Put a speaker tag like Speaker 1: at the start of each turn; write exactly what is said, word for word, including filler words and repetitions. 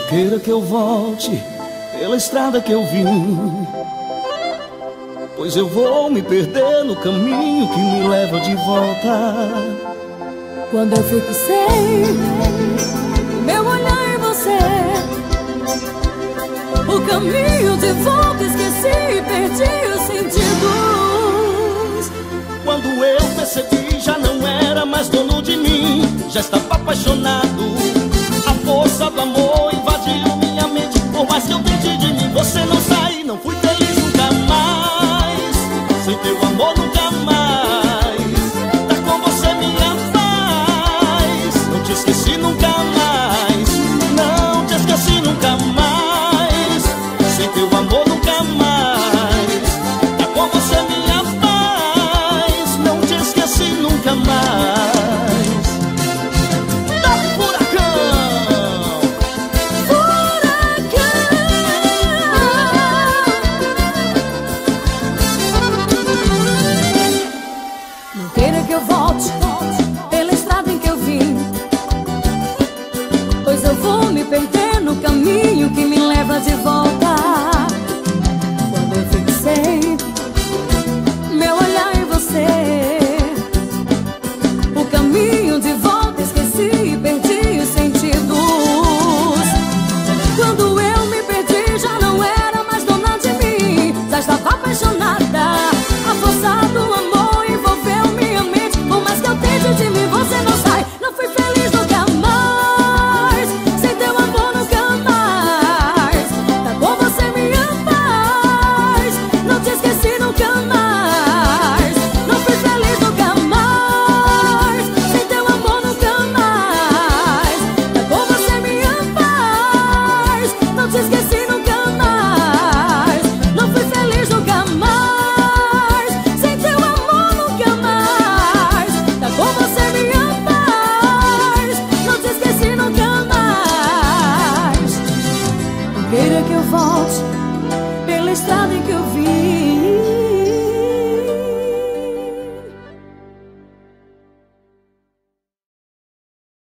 Speaker 1: Queira que eu volte pela estrada que eu vim, pois eu vou me perder no caminho que me leva de volta.
Speaker 2: Quando eu fixei meu olhar em você, o caminho de volta esqueci e perdi os sentidos.
Speaker 1: Quando eu percebi, já não era mais dono de mim, já estava apaixonado. A força do amor invadiu minha mente. Por mais que eu tente de mim, você não sai. Não fui feliz nunca mais, sem teu amor nunca mais. Tá com você minha paz. Não te esqueci nunca mais, não te esqueci nunca mais. Sem teu amor nunca mais. Tá com você minha paz. Não te esqueci nunca mais.
Speaker 2: Queira que eu volte pela estrada em que eu vim, pois eu vou me perder no caminho que me leva de volta. Quando eu fixei meu olhar em você, o caminho de volta esqueci e perdi os sentidos. Quando eu me perdi, já não era mais dona de mim, já estava apaixonada. A força do amor de mim, você não sai. Não fui feliz nunca mais, sem teu amor nunca mais. Tá com você minha paz. Não te esqueci nunca mais. Não fui feliz nunca mais, sem teu amor nunca mais. Tá com você minha paz. Não te esqueci nunca mais. Não fui feliz nunca mais, sem teu amor nunca mais. Tá com você minha paz. Não te esqueci nunca mais. Queira que eu volte pela estrada em que eu vi,